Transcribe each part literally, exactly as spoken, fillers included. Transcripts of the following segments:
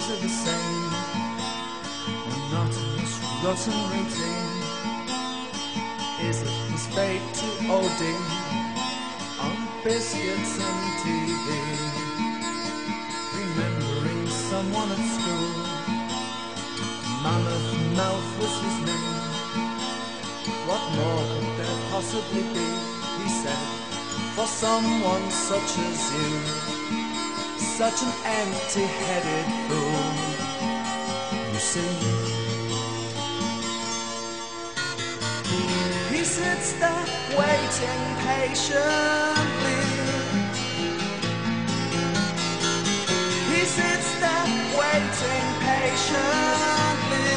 days are the same, monotonous, rotten routine. Is it his fate to O D on biscuits and T V? Remembering someone at school, Mammouth, Mouth was his name. What more could there possibly be, he said, for someone such as you, such an empty-headed fool. You see, he sits there waiting patiently. He sits there waiting patiently,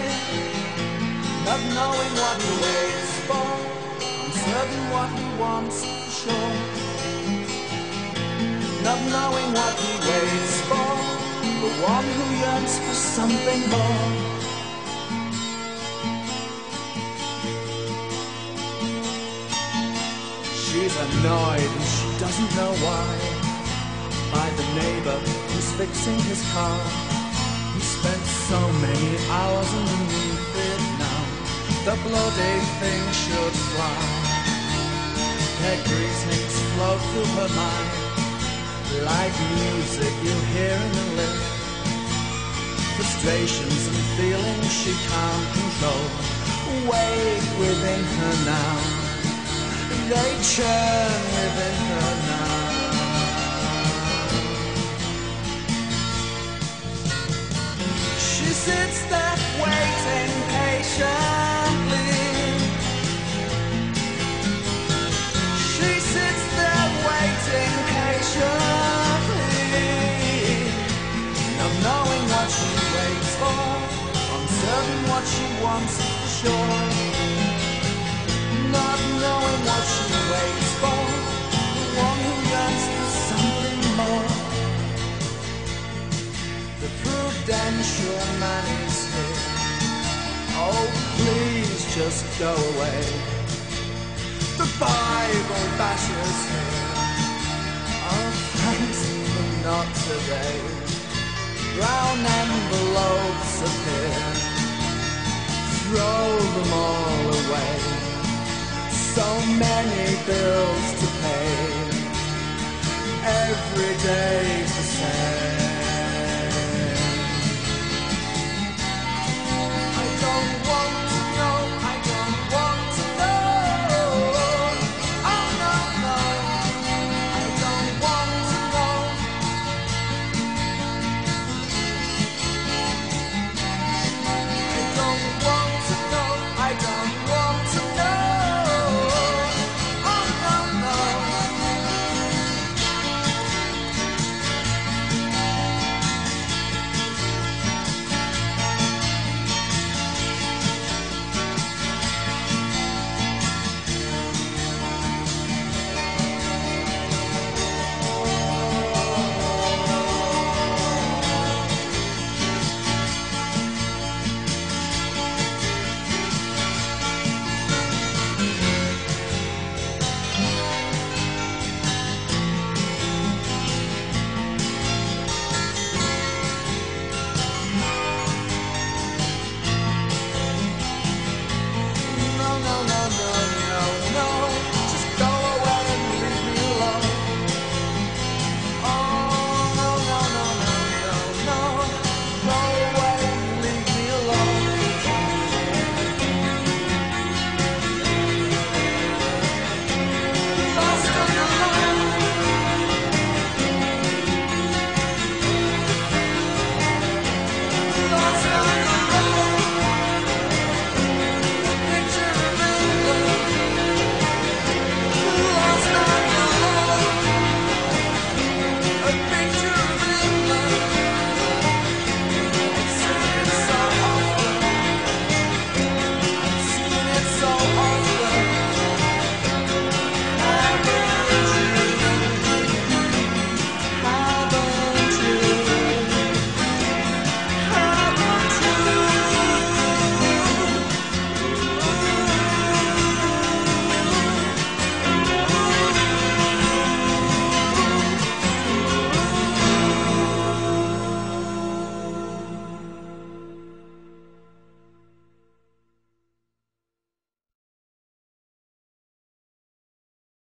not knowing what he waits for, uncertain what he wants for sure. Not knowing what he waits for, the one who yearns for something more. She's annoyed and she doesn't know why, by the neighbor who's fixing his car. He spent so many hours underneath it now, the bloody thing should fly. Their greetings flow through her mind, like music you hear in the lift. Frustrations and feelings she can't control wait within her now. They churn within her now. She sits there waiting patiently. She sits there waiting patiently, not knowing what she waits for, uncertain what she wants for sure. Not knowing what she waits for, the one who yearns for something more. The prudential man is here. Oh, please just go away. The Bible basher's here. Oh, thanks, but not today. Brown envelopes appear. Throw them all away. So many bills to pay. Every day's the same.